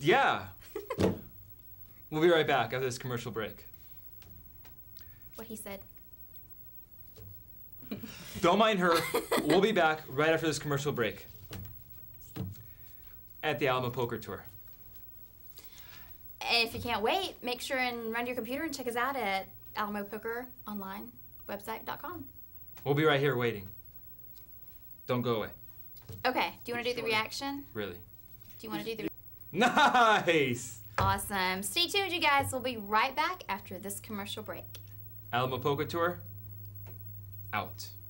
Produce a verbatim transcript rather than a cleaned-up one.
Yeah. We'll be right back after this commercial break. What he said. Don't mind her. We'll be back right after this commercial break at the Alamo Poker Tour. And if you can't wait, make sure and run to your computer and check us out at alamo poker online website dot com. We'll be right here waiting. Don't go away. Okay, do you want to do the reaction? Really? Do you want to do the... Nice! Awesome. Stay tuned, you guys. We'll be right back after this commercial break. Alamo Poker Tour, out.